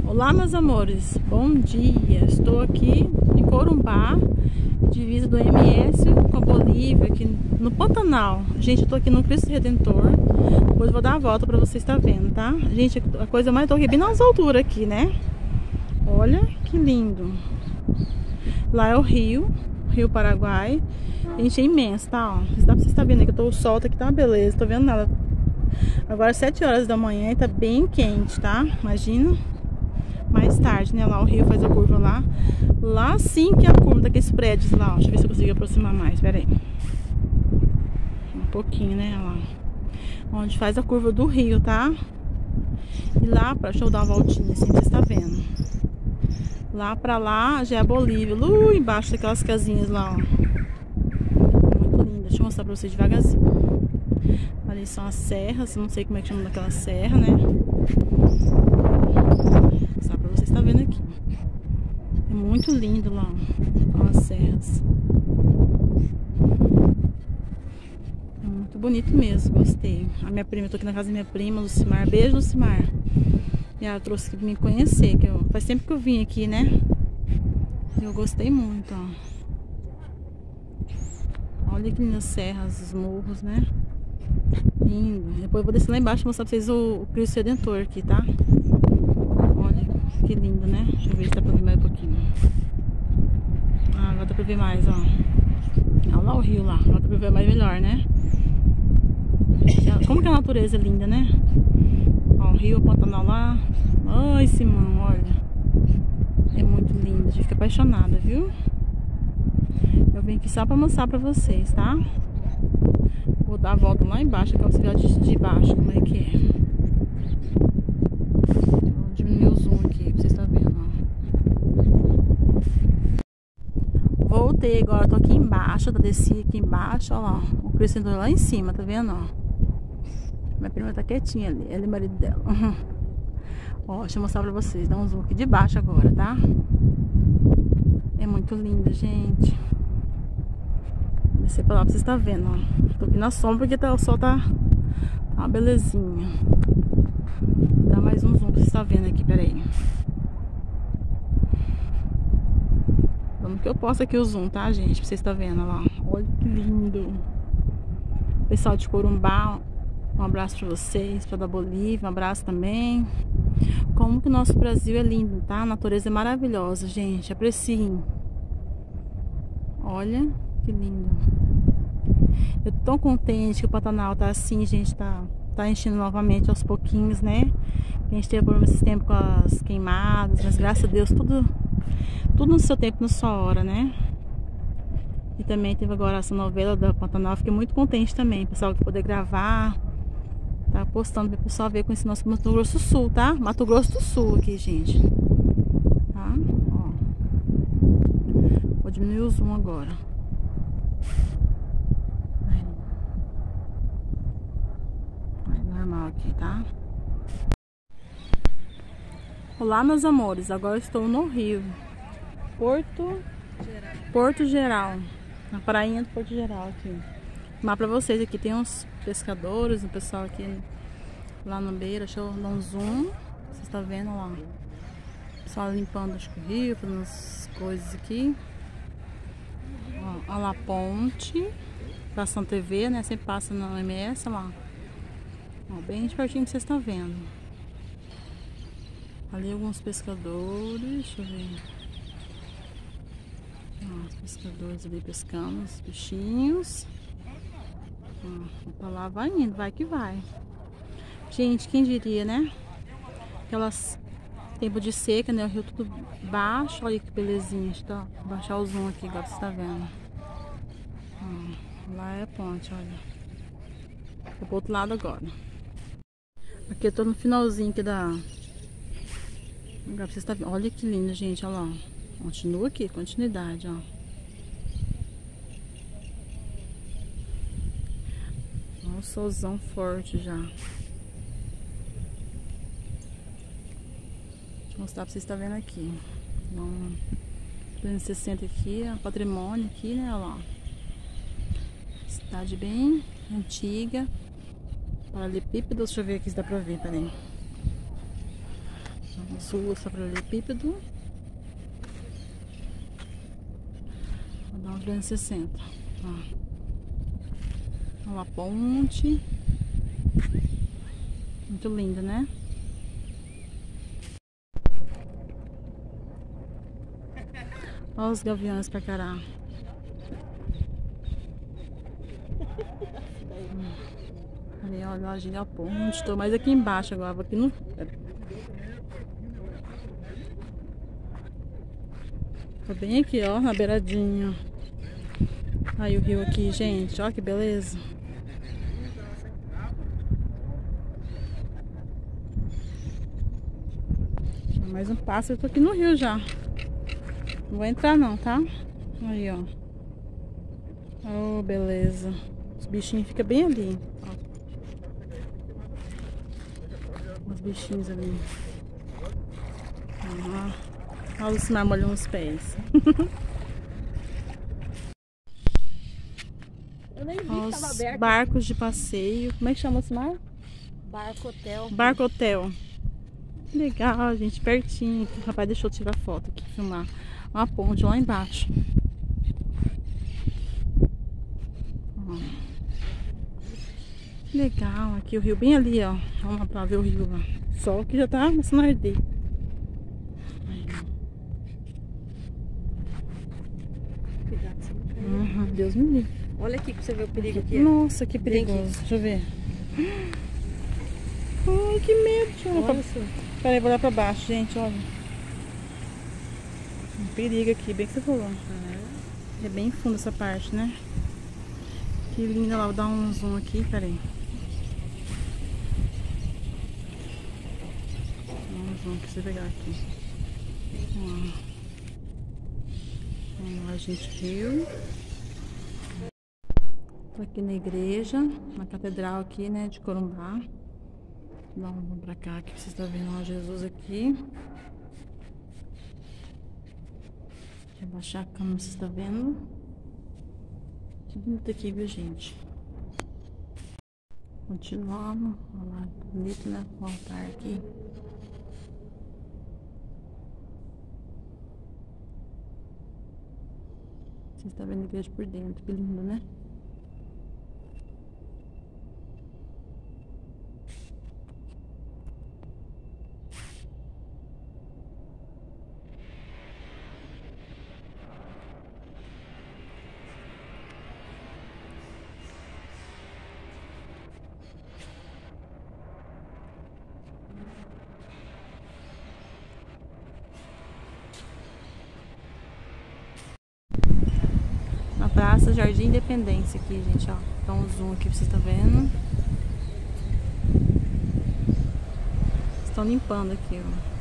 Olá, meus amores, bom dia. Estou aqui em Corumbá, divisa do MS com a Bolívia, aqui no Pantanal. Gente, eu tô aqui no Cristo Redentor. Depois eu vou dar a volta pra vocês estar vendo, tá? Gente, a coisa mais... Tô aqui bem nas alturas aqui, né? Olha que lindo. Lá é o Rio Paraguai. Gente, é imenso, tá? Ó, dá pra vocês estar vendo aqui, o sol tá aqui, tá uma beleza, tô vendo nada. Agora 7 horas da manhã e tá bem quente, tá? Imagina mais tarde, né? Lá o rio faz a curva lá. Lá sim que é a curva daqueles prédios lá, ó. Deixa eu ver se eu consigo aproximar mais, pera aí. Um pouquinho, né? Lá. Onde faz a curva do rio, tá? E lá, deixa eu dar uma voltinha assim, vocês estão vendo. Lá pra lá já é a Bolívia. Embaixo daquelas casinhas lá, ó. Muito linda. Deixa eu mostrar pra vocês devagarzinho. Ali são as serras, não sei como é que chama daquela serra, né? Só pra vocês estar vendo aqui. É muito lindo lá, ó, as serras. É muito bonito mesmo, gostei. A minha prima, eu tô aqui na casa da minha prima, Lucimar. Beijo, Lucimar. E ela trouxe aqui pra me conhecer, que faz tempo que eu vim aqui, né? Eu gostei muito, ó. Olha que lindas serras, os morros, né? Lindo. Depois eu vou descer lá embaixo e mostrar pra vocês o Cristo Redentor aqui, tá? Olha que lindo, né? Deixa eu ver se dá pra ver mais um pouquinho. Ah, agora dá pra ver mais, ó. Olha lá o rio lá. Agora dá pra ver mais melhor, né? Como que a natureza é linda, né? Ó, o rio, o Pantanal lá. Ai, Simão, olha. É muito lindo. A gente fica apaixonada, viu? Eu vim aqui só pra mostrar pra vocês, tá? Vou dar a volta lá embaixo, pra você ver de baixo como é que é. Vou diminuir o zoom aqui pra vocês estarem vendo, ó. Voltei agora, tô aqui embaixo, desci aqui embaixo, ó lá. O Cristo lá em cima, tá vendo, ó? Minha prima tá quietinha ali, ela e o marido dela. Ó, deixa eu mostrar pra vocês, dá um zoom aqui de baixo agora, tá? É muito lindo, gente. Vou descer pra lá pra vocês estarem vendo, ó. Tô aqui na sombra porque o sol tá uma belezinha. Dá mais um zoom pra vocês estarem vendo aqui, peraí. Vamos que eu posto aqui o zoom, tá, gente? Pra vocês estarem vendo, ó lá. Olha que lindo. Pessoal de Corumbá, um abraço pra vocês, pra da Bolívia, um abraço também. Como que o nosso Brasil é lindo, tá? A natureza é maravilhosa, gente. Apreciem. Olha que lindo. Eu tô tão contente que o Pantanal tá assim, gente. Tá enchendo novamente aos pouquinhos, né? A gente teve problema esse tempo com as queimadas, mas graças a Deus, tudo no seu tempo, na sua hora, né? E também teve agora essa novela da Pantanal. Fiquei muito contente também, pessoal, de poder gravar. Tá postando para o pessoal ver com esse nosso Mato Grosso do Sul, tá? Mato Grosso do Sul aqui, gente. Tá? Ó. Vou diminuir o zoom agora. Aí, normal aqui, tá? Olá, meus amores. Agora eu estou no Rio. Porto Geral. Na prainha do Porto Geral aqui. Mas pra vocês aqui tem uns pescadores, o pessoal aqui lá na beira. Deixa eu dar um zoom. Vocês estão vendo lá. O pessoal limpando, acho que o rio, fazendo as coisas aqui. Ó, olha lá a ponte. Passando TV, né? Sempre passa na MS, olha lá. Ó, bem de pertinho que vocês estão vendo. Ali alguns pescadores. Deixa eu ver. Ó, os pescadores ali pescando os peixinhos. Pra lá vai indo, vai que vai. Gente, quem diria, né? Aquelas tempo de seca, né? O rio tudo baixo. Olha que belezinha. Deixa eu baixar o zoom aqui, igual você tá vendo. Lá é a ponte, olha. Vou pro outro lado agora. Aqui eu tô no finalzinho aqui da... Agora vocês tá vendo. Olha que lindo, gente. Olha lá. Continua aqui, continuidade, ó. Um solzão forte já. Deixa eu mostrar pra vocês estarem vendo aqui. 360 aqui, ó, patrimônio aqui, né? Olha lá. Cidade bem antiga. Paralelepípedo, deixa eu ver aqui se dá pra ver, peraí. As ruas paralelepípedo. Vou dar uns 260. Ó. Uma ponte. Muito linda, né? Olha os gaviões pra caralho. Ali, olha, a gente é a ponte. Tô mais aqui embaixo agora. Vou aqui no... Tô bem aqui, ó, na beiradinha. Aí o rio aqui, gente. Olha que beleza. Mais um passo, eu tô aqui no rio já. Não vou entrar não, tá? Aí, ó. Oh, beleza. Os bichinhos ficam bem ali. Ó. Os bichinhos ali. Olha os marmolhão nos pés. Eu nem vi que tava aberto. Barcos de passeio. Como é que chama esse mar? Barco Hotel. Barco Hotel. Legal, gente, pertinho. O rapaz deixou eu tirar foto aqui, filmar. Uma ponte lá embaixo. Ó. Legal, aqui o rio bem ali, ó. Vamos lá pra ver o rio lá. Sol que já tá começando a arder. Aí, Cuidado, Deus me livre. olha aqui pra você ver o perigo aqui. Nossa, que perigoso. Deixa eu ver. Ai, que medo. Deixa eu olhar pra... Peraí, vou olhar pra baixo, gente, olha. Um perigo aqui, bem que você falou. É bem fundo essa parte, né? Que linda lá, vou dar um zoom aqui, peraí. Vou dar um zoom pra você pegar aqui. Vamos lá, gente, viu? Tô aqui na igreja, na catedral aqui, né, de Corumbá. Vamos pra cá, que vocês estão vendo ó, Jesus aqui. Deixa eu baixar a câmera, vocês estão vendo? Que bonito aqui, viu, gente? Continuando. Olha lá, bonito, né? O altar aqui. Vocês estão vendo a igreja por dentro, que lindo, né? Praça Jardim Independência aqui, gente, ó. Dá um zoom aqui pra vocês estarem vendo. Estão limpando aqui, ó.